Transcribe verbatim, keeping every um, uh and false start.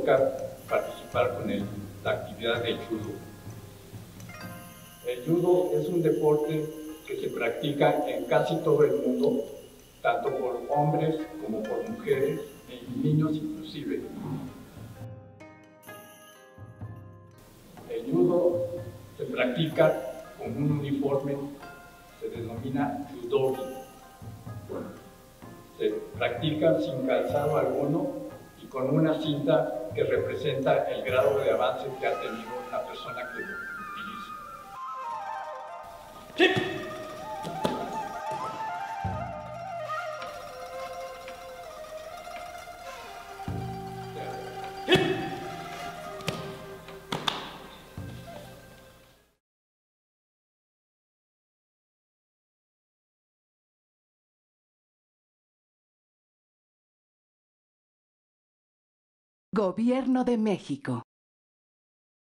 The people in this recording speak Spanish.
toca participar con el, la actividad del judo. El judo es un deporte que se practica en casi todo el mundo, tanto por hombres como por mujeres y niños inclusive. El judo se practica con un uniforme, se denomina judogi. Se practica sin calzado alguno y con una cinta que representa el grado de avance que ha tenido la persona que lo utiliza. ¡Sí! Gobierno de México.